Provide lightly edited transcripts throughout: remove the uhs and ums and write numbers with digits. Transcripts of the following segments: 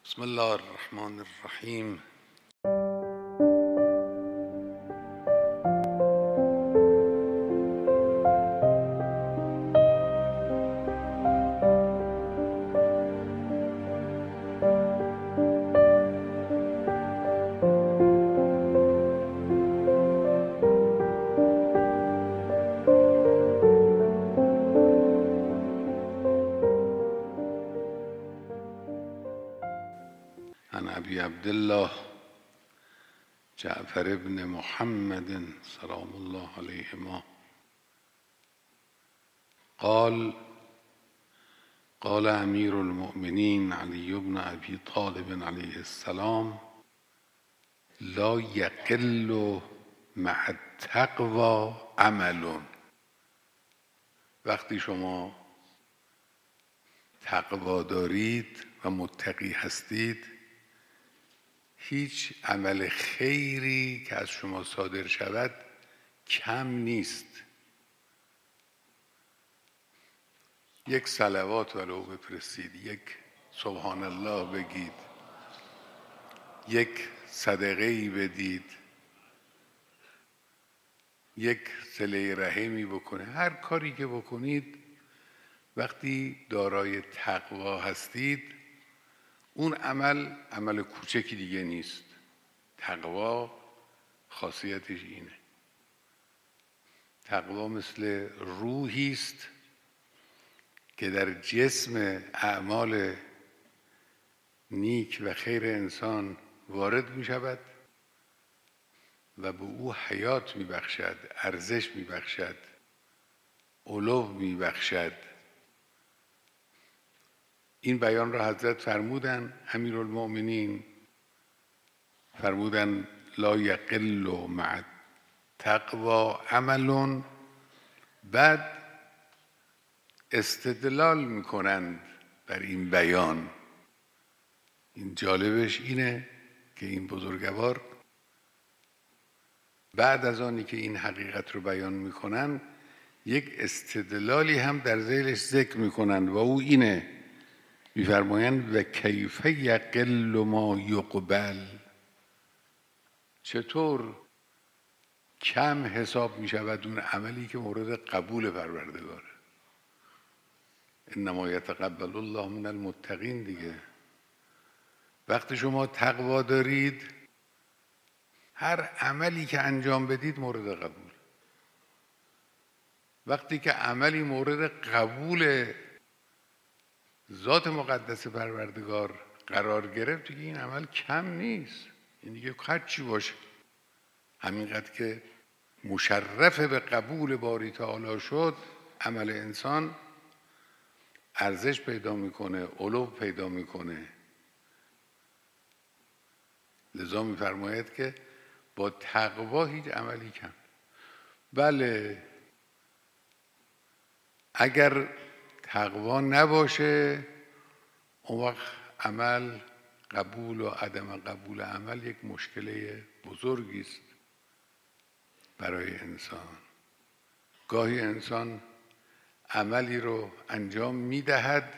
بسم الله الرحمن الرحیم. عن ابی عبدالله جعفر بن محمد سلام الله علیهما قال قال امیر المؤمنین علی بن ابی طالب علیه السلام لا یقل مع التقوی عمل. وقتی شما تقوا دارید و متقی هستید، هیچ عمل خیری که از شما صادر شود کم نیست. یک صلوات ولو بفرستید، یک سبحان الله بگید، یک صدقه‌ای بدید، یک صله رحمی بکنه، هر کاری که بکنید وقتی دارای تقوا هستید، اون عمل کوچکی دیگه نیست. تقوا خاصیتش اینه. تقوا مثل روحی است که در جسم اعمال نیک و خیر انسان وارد می شود و به او حیات می بخشد، ارزش می بخشد، علو می بخشد. این بیان را حضرت فرمودن، امیرالمؤمنین فرمودن لا یقل مع التقوی عمل. بعد استدلال میکنند بر این بیان. این جالبش اینه که این بزرگوار بعد از آنی که این حقیقت رو بیان میکنن، یک استدلالی هم در ذیلش ذکر میکنند و او اینه، میفرمایند و کیف یقل ما یقبل. چطور کم حساب می شود اون عملی که مورد قبول پروردگاره؟ انما یتقبل الله من المتقین دیگه. وقتی شما تقوا دارید، هر عملی که انجام بدید مورد قبول. وقتی که عملی مورد قبول ذات مقدس پروردگار قرار گرفت، دیگه این عمل کم نیست. این دیگه هر چی باشه، همینقدر که مشرف به قبول باری تعالی شد، عمل انسان ارزش پیدا میکنه، علو پیدا میکنه. لذا میفرماید که با تقوا هیچ عملی کم. بله، اگر تقوا نباشه، اون وقت عمل، قبول و عدم قبول عمل یک مشکل بزرگی است برای انسان. گاهی انسان عملی رو انجام میدهد،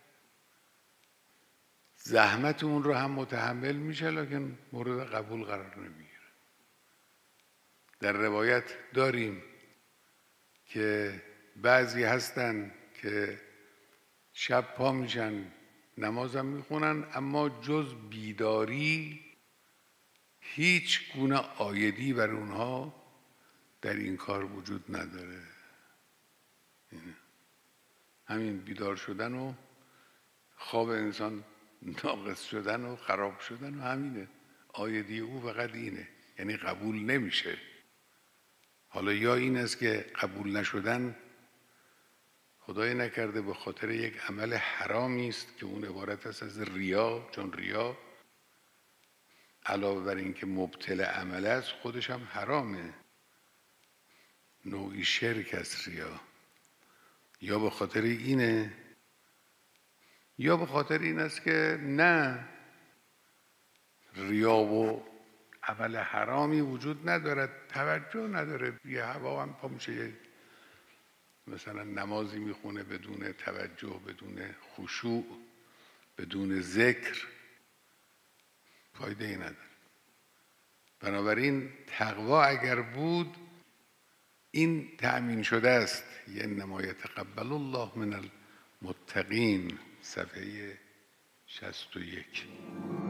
زحمت اون رو هم متحمل میشه، لکن مورد قبول قرار نمیگیره. در روایت داریم که بعضی هستن که شب پا میشن، نمازم میخونن، اما جز بیداری هیچ گونه عایدی بر اونها در این کار وجود نداره. همین بیدار شدن و خواب انسان ناقص شدن و خراب شدن و همینه. عایدی او فقط اینه، یعنی قبول نمیشه. حالا یا این است که قبول نشدن خدای نکرده به خاطر یک عمل حرامی است که اون عبارت است از ریا، چون ریا علاوه بر این که مبطل عمل است، خودش هم حرامه، نوعی شرک است ریا. یا به خاطر اینه، یا به خاطر این است که نه، ریا و عمل حرامی وجود ندارد، توجه نداره، یه هوا هم پا میشه مثلا نمازی میخونه بدون توجه، بدون خشوع، بدون ذکر، فایده ای نداره. بنابراین تقوا اگر بود این تأمین شده است. انما یتقبل الله من المتقین، صفحه 61.